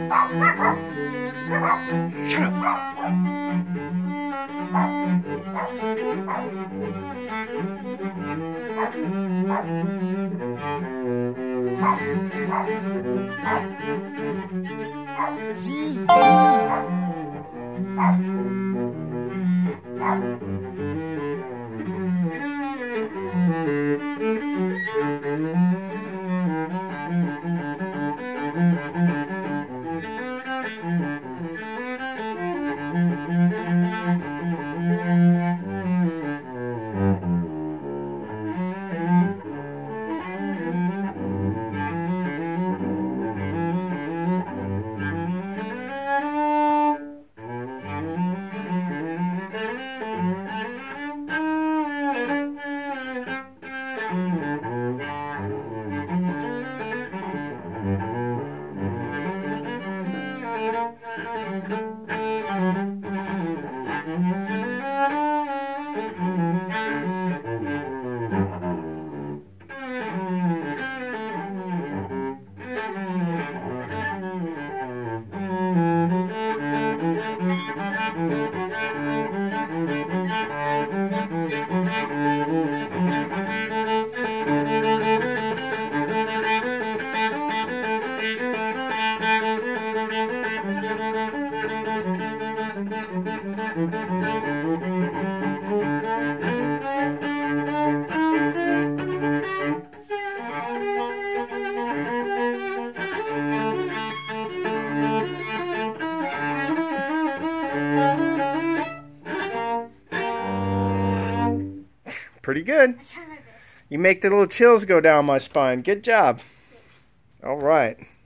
Shut up. Pretty good. I tried my best. You make the little chills go down my spine. Good job. All right.